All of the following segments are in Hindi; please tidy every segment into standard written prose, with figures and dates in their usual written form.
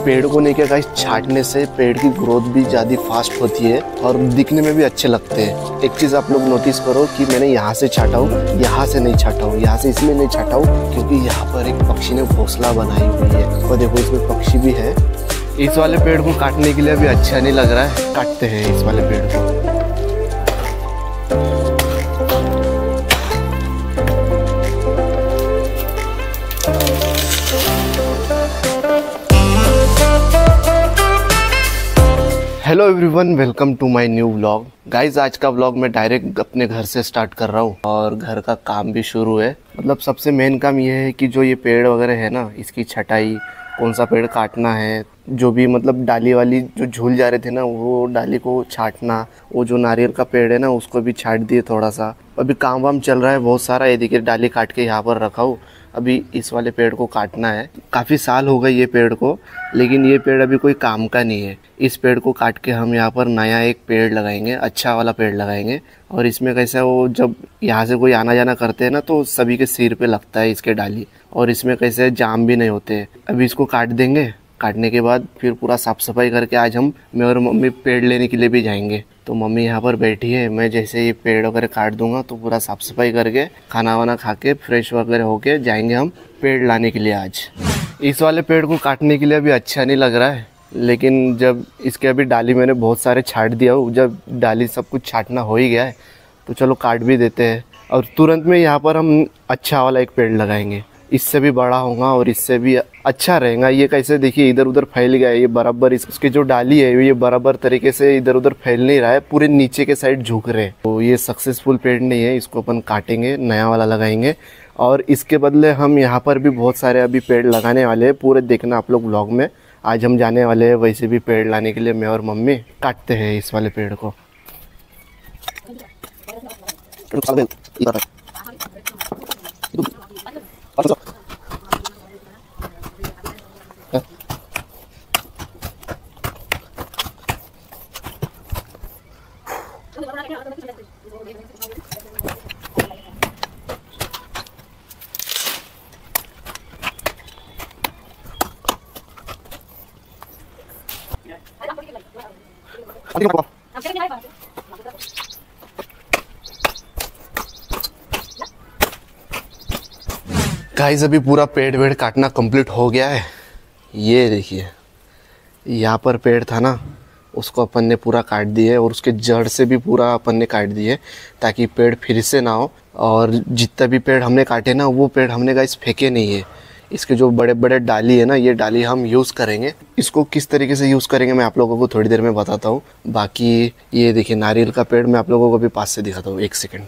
पेड़ को नहीं क्या गाइस, छाटने से पेड़ की ग्रोथ भी ज़्यादा फास्ट होती है और दिखने में भी अच्छे लगते हैं। एक चीज़ आप लोग नोटिस करो कि मैंने यहाँ से छाटा हूँ, यहाँ से नहीं छाटा हूँ, यहाँ से इसलिए नहीं छाटा हूँ क्योंकि यहाँ पर एक पक्षी ने घोंसला बनाई हुई है और देखो इसमें पक्षी भी है। इस वाले पेड़ को काटने के लिए अभी अच्छा नहीं लग रहा है, काटते हैं इस वाले पेड़ को। Hello everyone, welcome to my new vlog. Guys आज का व्लॉग मैं डायरेक्ट अपने घर से स्टार्ट कर रहा हूँ और घर का काम भी शुरू है। मतलब सबसे मेन काम ये है कि जो ये पेड़ वगैरह है ना, इसकी छटाई, कौन सा पेड़ काटना है, जो भी मतलब डाली वाली जो झूल जा रहे थे ना, वो डाली को छाटना। वो जो नारियल का पेड़ है ना, उसको भी छाट दिए थोड़ा सा। अभी काम वाम चल रहा है बहुत सारा। ये देखिए डाली काट के यहाँ पर रखा हूँ, अभी इस वाले पेड़ को काटना है। काफ़ी साल हो गए ये पेड़ को, लेकिन ये पेड़ अभी कोई काम का नहीं है। इस पेड़ को काट के हम यहाँ पर नया एक पेड़ लगाएंगे, अच्छा वाला पेड़ लगाएंगे। और इसमें कैसा है, वो जब यहाँ से कोई आना जाना करते हैं ना, तो सभी के सिर पे लगता है इसके डाली। और इसमें कैसे जाम भी नहीं होते। अभी इसको काट देंगे, काटने के बाद फिर पूरा साफ़ सफाई करके आज मैं और मम्मी पेड़ लेने के लिए भी जाएंगे। तो मम्मी यहाँ पर बैठी है, मैं जैसे ये पेड़ वगैरह काट दूंगा तो पूरा साफ़ सफाई करके खाना वाना खा के फ्रेश वगैरह होके जाएंगे हम पेड़ लाने के लिए। आज इस वाले पेड़ को काटने के लिए अभी अच्छा नहीं लग रहा है, लेकिन जब इसके अभी डाली मैंने बहुत सारे छाट दिया हूँ, जब डाली सब कुछ छाटना हो ही गया है तो चलो काट भी देते हैं। और तुरंत में यहाँ पर हम अच्छा वाला एक पेड़ लगाएंगे, इससे भी बड़ा होगा और इससे भी अच्छा रहेगा। ये कैसे देखिए इधर उधर फैल गया है, ये बराबर इसकी जो डाली है ये बराबर तरीके से इधर उधर फैल नहीं रहा है, पूरे नीचे के साइड झुक रहे हैं। तो ये सक्सेसफुल पेड़ नहीं है, इसको अपन काटेंगे, नया वाला लगाएंगे। और इसके बदले हम यहाँ पर भी बहुत सारे अभी पेड़ लगाने वाले हैं, पूरे देखना आप लोग व्लॉग में। आज हम जाने वाले हैं वैसे भी पेड़ लाने के लिए, मैं और मम्मी काटते हैं इस वाले पेड़ को। गाइस अभी पूरा पेड़ वेड़ काटना कंप्लीट हो गया है। ये देखिए यहाँ पर पेड़ था ना, उसको अपन ने पूरा काट दिए और उसके जड़ से भी पूरा अपन ने काट दिए ताकि पेड़ फिर से ना हो। और जितना भी पेड़ हमने काटे ना, वो पेड़ हमने गाइस फेंके नहीं है। इसके जो बड़े बड़े डाली है ना, ये डाली हम यूज़ करेंगे। इसको किस तरीके से यूज़ करेंगे मैं आप लोगों को थोड़ी देर में बताता हूँ। बाकी ये देखिए नारियल का पेड़ मैं आप लोगों को भी पास से दिखाता हूँ, एक सेकेंड।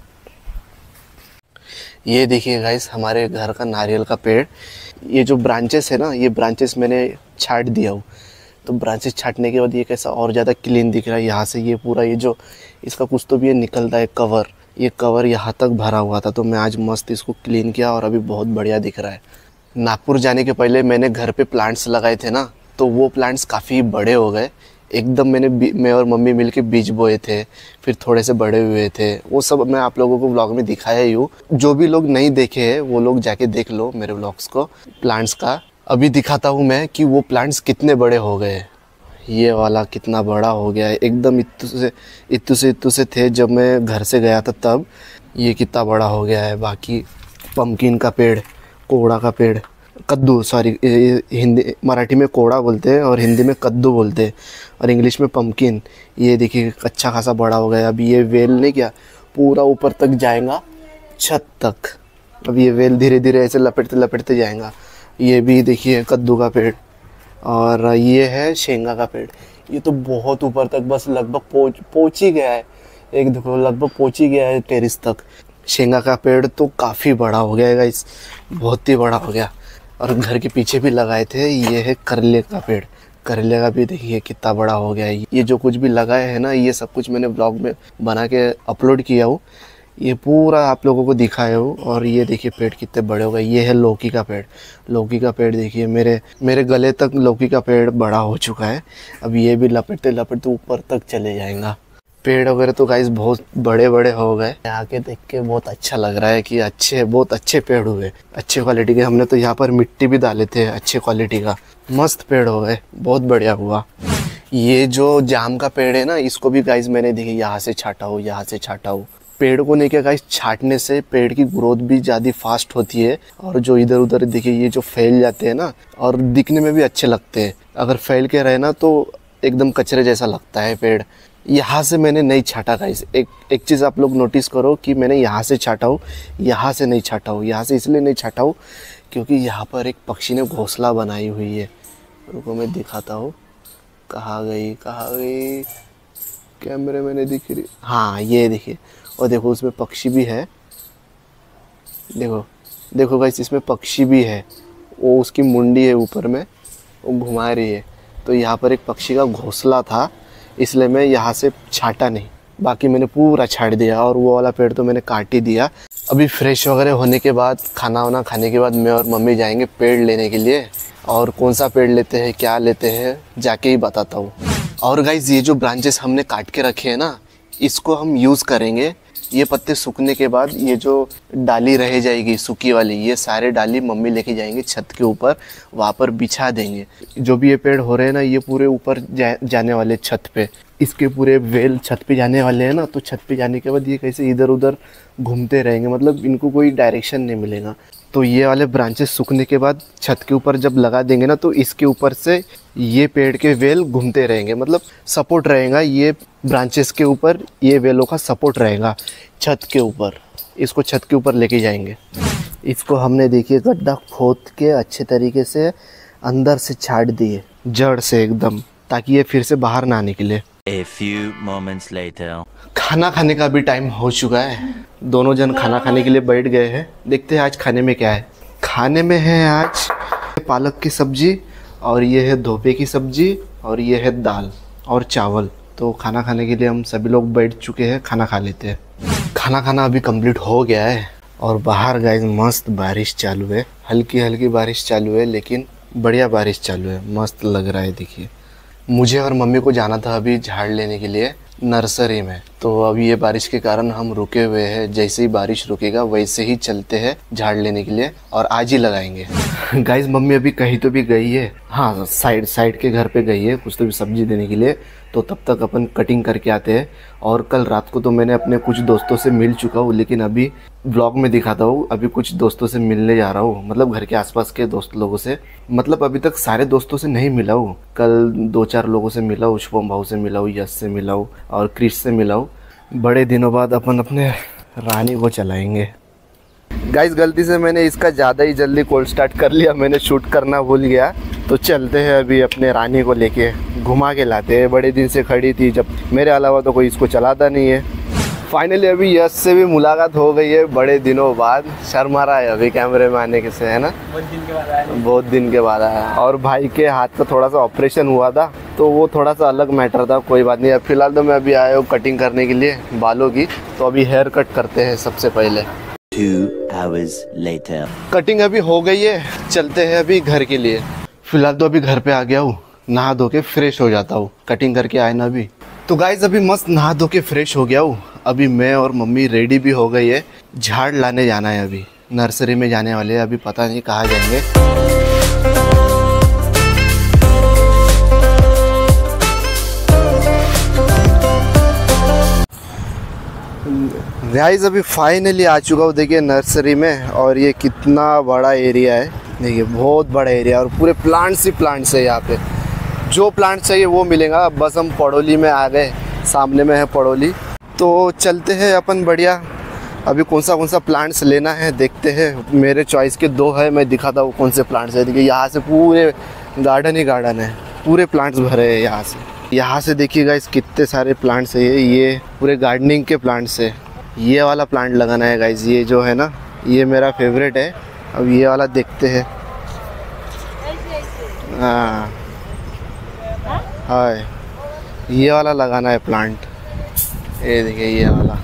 ये देखिए गाइस हमारे घर का नारियल का पेड़। ये जो ब्रांचेस है ना, ये ब्रांचेस मैंने छाट दिया हूँ। तो ब्रांचेस छाटने के बाद ये कैसा और ज़्यादा क्लीन दिख रहा है। यहाँ से ये पूरा ये जो इसका कुछ तो भी ये निकलता है कवर, ये कवर यहाँ तक भरा हुआ था। तो मैं आज मस्त इसको क्लीन किया और अभी बहुत बढ़िया दिख रहा है। नागपुर जाने के पहले मैंने घर पे प्लांट्स लगाए थे ना, तो वो प्लांट्स काफ़ी बड़े हो गए एकदम। मैं और मम्मी मिलके बीज बोए थे, फिर थोड़े से बड़े हुए थे। वो सब मैं आप लोगों को व्लॉग में दिखाया ही हूँ। जो भी लोग नहीं देखे हैं वो लोग जाके देख लो मेरे व्लॉग्स को प्लांट्स का। अभी दिखाता हूँ मैं कि वो प्लांट्स कितने बड़े हो गए। ये वाला कितना बड़ा हो गया है, एकदम इत्तू से थे जब मैं घर से गया था तब। ये कितना बड़ा हो गया है। बाकी पम्पकिन का पेड़, कोड़ा का पेड़, कद्दू, सॉरी हिंदी मराठी में कोड़ा बोलते हैं और हिंदी में कद्दू बोलते हैं और इंग्लिश में पम्पकिन। ये देखिए अच्छा खासा बड़ा हो गया। अभी ये वेल नहीं क्या पूरा ऊपर तक जाएगा, छत तक। अब ये वेल धीरे धीरे ऐसे लपेटते लपेटते जाएगा। ये भी देखिए कद्दू का पेड़। और ये है शेंगा का पेड़। ये तो बहुत ऊपर तक, बस लगभग पहुँच ही गया है। एक देखो लगभग पहुँच ही गया है टेरिस तक। शेंगा का पेड़ तो काफ़ी बड़ा हो गया है, इस बहुत ही बड़ा हो गया। और घर के पीछे भी लगाए थे। ये है करेले का पेड़, करेले का भी देखिए कितना बड़ा हो गया है। ये जो कुछ भी लगाए हैं ना, ये सब कुछ मैंने ब्लॉग में बना के अपलोड किया हूँ, ये पूरा आप लोगों को दिखाया हूँ। और ये देखिए पेड़ कितने बड़े हो गए। ये है लौकी का पेड़। लौकी का पेड़ देखिए मेरे गले तक लौकी का पेड़ बड़ा हो चुका है। अब ये भी लपेटते लपेटते ऊपर तक चले जाएगा। पेड़ वगैरह तो गाइस बहुत बड़े बड़े हो गए। आके देख के बहुत अच्छा लग रहा है कि बहुत अच्छे पेड़ हुए, अच्छे क्वालिटी के। हमने तो यहाँ पर मिट्टी भी डाले थे अच्छे क्वालिटी का, मस्त पेड़ हो गए, बहुत बढ़िया हुआ। ये जो जाम का पेड़ है ना, इसको भी गाइस मैंने देखी यहाँ से छाटा हो, यहाँ से छाटा हो। पेड़ को नहीं क्या गाइस, छाटने से पेड़ की ग्रोथ भी ज़्यादा फास्ट होती है, और जो इधर उधर देखिए ये जो फैल जाते हैं ना, और दिखने में भी अच्छे लगते हैं। अगर फैल के रहे ना तो एकदम कचरे जैसा लगता है पेड़। यहाँ से मैंने नहीं छाटा गाइस। एक चीज़ आप लोग नोटिस करो कि मैंने यहाँ से छाटा हूँ, यहाँ से नहीं छाटा हूँ। यहाँ से इसलिए नहीं छाटा हूँ क्योंकि यहाँ पर एक पक्षी ने घोंसला बनाई हुई है। रुको मैं दिखाता हूँ, कहाँ गई कैमरे में नहीं दिख रही। हाँ ये देखिए, और देखो उसमें पक्षी भी है, देखो गाइस इसमें पक्षी भी है। वो उसकी मुंडी है ऊपर में, वो घुमा रही है। तो यहाँ पर एक पक्षी का घोंसला था, इसलिए मैं यहाँ से छाटा नहीं, बाकी मैंने पूरा छाट दिया। और वो वाला पेड़ तो मैंने काट ही दिया। अभी फ्रेश वगैरह होने के बाद, खाना वाना खाने के बाद मैं और मम्मी जाएंगे पेड़ लेने के लिए। और कौन सा पेड़ लेते हैं, क्या लेते हैं, जाके ही बताता हूँ। और गाइस ये जो ब्रांचेस हमने काट के रखे हैं ना, इसको हम यूज़ करेंगे। ये पत्ते सूखने के बाद ये जो डाली रह जाएगी सूखी वाली, ये सारे डाली मम्मी लेके जाएंगे छत के ऊपर, वहाँ पर बिछा देंगे। जो भी ये पेड़ हो रहे हैं ना, ये पूरे ऊपर जाने वाले छत पे, इसके पूरे वेल छत पे जाने वाले हैं ना। तो छत पे जाने के बाद ये कैसे इधर उधर घूमते रहेंगे, मतलब इनको कोई डायरेक्शन नहीं मिलेगा। तो ये वाले ब्रांचेस सूखने के बाद छत के ऊपर जब लगा देंगे ना, तो इसके ऊपर से ये पेड़ के वेल घूमते रहेंगे, मतलब सपोर्ट रहेगा ये ब्रांचेस के ऊपर, ये वेलों का सपोर्ट रहेगा छत के ऊपर। इसको छत के ऊपर लेके जाएंगे। इसको हमने देखिए गड्ढा खोद के अच्छे तरीके से अंदर से छाट दिए, जड़ से एकदम, ताकि ये फिर से बाहर ना निकले। A few moments later. खाना खाने का भी टाइम हो चुका है। दोनों जन खाना खाने के लिए बैठ गए हैं। देखते हैं आज खाने में क्या है। खाने में है आज पालक की सब्जी, और ये है धोपे की सब्जी, और ये है दाल और चावल। तो खाना खाने के लिए हम सभी लोग बैठ चुके हैं, खाना खा लेते हैं। खाना खाना अभी कंप्लीट हो गया है, और बाहर गाइस मस्त बारिश चालू है, हल्की हल्की बारिश चालू है, लेकिन बढ़िया बारिश चालू है, मस्त लग रहा है। देखिए मुझे और मम्मी को जाना था अभी झाड़ लेने के लिए नर्सरी में, तो अभी ये बारिश के कारण हम रुके हुए हैं। जैसे ही बारिश रुकेगा वैसे ही चलते हैं झाड़ लेने के लिए, और आज ही लगाएंगे। गाइस मम्मी अभी कहीं तो भी गई है, हाँ साइड के घर पे गई है कुछ तो भी सब्जी देने के लिए। तो तब तक अपन कटिंग करके आते हैं। और कल रात को तो मैंने अपने कुछ दोस्तों से मिल चुका हूँ, लेकिन अभी ब्लॉग में दिखाता हूँ। अभी कुछ दोस्तों से मिलने जा रहा हूँ, मतलब घर के आसपास के दोस्त लोगों से। मतलब अभी तक सारे दोस्तों से नहीं मिला हूँ, कल 2-4 लोगों से मिला हूँ। शुभम भाऊ से मिला हूँ, यश से मिला हूँ, और क्रिश से मिला हूँ। बड़े दिनों बाद अपन अपने रानी को चलाएंगे। गाइस गलती से मैंने इसका ज़्यादा ही जल्दी कॉल स्टार्ट कर लिया, मैंने शूट करना भूल गया। तो चलते हैं अभी अपने रानी को लेके, घुमा के लाते हैं। बड़े दिन से खड़ी थी, जब मेरे अलावा तो कोई इसको चलाता नहीं है। फाइनली अभी यश से भी मुलाकात हो गई है बड़े दिनों बाद। शर्मा रहा है अभी कैमरे में आने के से, है ना, बहुत दिन के बाद आया। और भाई के हाथ का थोड़ा सा ऑपरेशन हुआ था, तो वो थोड़ा सा अलग मैटर था, कोई बात नहीं। अब फिलहाल तो मैं अभी आया हूँ कटिंग करने के लिए बालों की। तो अभी हेयर कट करते हैं सबसे पहले। 2 hours later. कटिंग अभी हो गई है, चलते हैं अभी घर के लिए। फिलहाल तो अभी घर पे आ गया हूँ, नहा धो के फ्रेश हो जाता हूँ, कटिंग करके आए ना अभी। तो गाइस अभी मस्त नहा धो के फ्रेश हो गया हूँ। अभी मैं और मम्मी रेडी भी हो गई है, झाड़ लाने जाना है। अभी नर्सरी में जाने वाले हैं, अभी पता नहीं कहाँ जाएंगे। गाइस अभी फाइनली आ चुका हूँ, देखिए नर्सरी में। और ये कितना बड़ा एरिया है, देखिए बहुत बड़ा एरिया, और पूरे प्लांट्स ही प्लांट्स है यहाँ पे। जो प्लांट चाहिए वो मिलेगा। बस हम पड़ोली में आ गए, सामने में है पड़ोली। तो चलते हैं अपन बढ़िया। अभी कौन सा प्लांट्स लेना है देखते हैं। मेरे चॉइस के 2 है, मैं दिखाता हूँ कौन से प्लांट्स है। देखिए यहाँ से पूरे गार्डन ही गार्डन है, पूरे प्लांट्स भरे हैं यहाँ से। यहाँ से देखिएगा इस कितने सारे प्लांट्स है। ये पूरे गार्डनिंग के प्लांट्स है। ये वाला प्लांट लगाना है गाइस, ये जो है ना, ये मेरा फेवरेट है। अब ये वाला देखते हैं। हाँ हाय, ये वाला लगाना है प्लांट। ये देखिए ये वाला,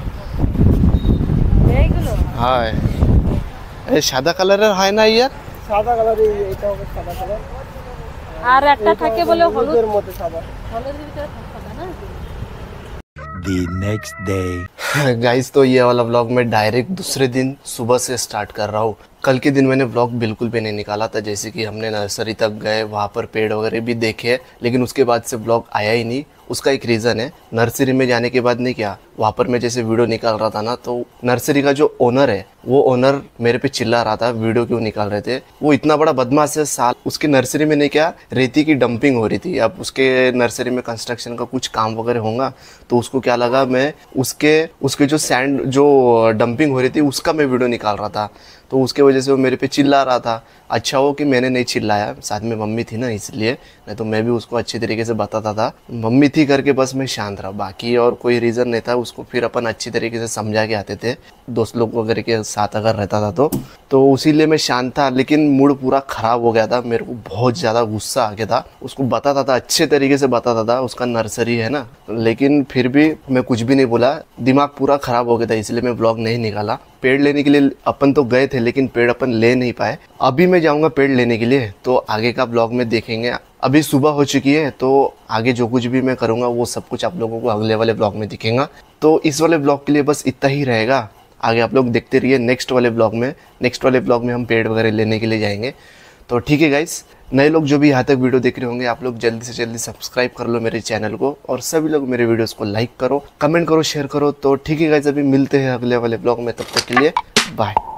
हाय ये सादा कलर है ना, ये সাদা কালারের, এটা হবে সাদা কালার। আর একটা থাকে বলে হলুদের মধ্যে সাদা, হলুদের ভিতরে সাদা না। The next day. गाइस तो ये वाला व्लॉग मैं डायरेक्ट दूसरे दिन सुबह से स्टार्ट कर रहा हूँ। कल के दिन मैंने व्लॉग बिल्कुल भी नहीं निकाला था, जैसे कि हमने नर्सरी तक गए, वहाँ पर पेड़ वगैरह भी देखे, लेकिन उसके बाद से व्लॉग आया ही नहीं। उसका एक रीज़न है, नर्सरी में जाने के बाद नहीं क्या, वहाँ पर मैं जैसे वीडियो निकाल रहा था ना, तो नर्सरी का जो ओनर है वो ओनर मेरे पे चिल्ला रहा था वीडियो क्यों निकाल रहे थे। वो इतना बड़ा बदमाश है, साल उसके नर्सरी में नहीं क्या, रेती की डंपिंग हो रही थी। अब उसके नर्सरी में कंस्ट्रक्शन का कुछ काम वगैरह होगा, तो उसको क्या लगा मैं उसके जो सैंड जो डंपिंग हो रही थी उसका मैं वीडियो निकाल रहा था, तो उसके वजह से वो मेरे पे चिल्ला रहा था। अच्छा हो कि मैंने नहीं चिल्लाया, साथ में मम्मी थी ना इसलिए, नहीं तो मैं भी उसको अच्छे तरीके से बताता था। मम्मी थी करके बस मैं शांत रहा, बाकी और कोई रीज़न नहीं था। उसको फिर अपन अच्छी तरीके से समझा के आते थे, दोस्त लोग वगैरह के साथ अगर रहता था तो उसीलिए मैं शांत था। लेकिन मूड पूरा ख़राब हो गया था, मेरे को बहुत ज़्यादा गुस्सा आ गया था। उसको बताता था, अच्छे तरीके से बताता था, उसका नर्सरी है ना, लेकिन फिर भी मैं कुछ भी नहीं बोला। दिमाग पूरा ख़राब हो गया था, इसलिए मैं व्लॉग नहीं निकाला। पेड़ लेने के लिए अपन तो गए थे, लेकिन पेड़ अपन ले नहीं पाए। अभी मैं जाऊंगा पेड़ लेने के लिए, तो आगे का ब्लॉग में देखेंगे। अभी सुबह हो चुकी है, तो आगे जो कुछ भी मैं करूंगा वो सब कुछ आप लोगों को अगले वाले ब्लॉग में दिखेगा। तो इस वाले ब्लॉग के लिए बस इतना ही रहेगा। आगे आप लोग देखते रहिए नेक्स्ट वाले ब्लॉग में हम पेड़ वगैरह लेने के लिए जाएंगे। तो ठीक है गाइस, नए लोग जो भी यहाँ तक वीडियो देख रहे होंगे, आप लोग जल्दी से जल्दी सब्सक्राइब कर लो मेरे चैनल को, और सभी लोग मेरे वीडियोस को लाइक करो, कमेंट करो, शेयर करो। तो ठीक है गाइस, अभी मिलते हैं अगले वाले ब्लॉग में, तब तक के लिए बाय।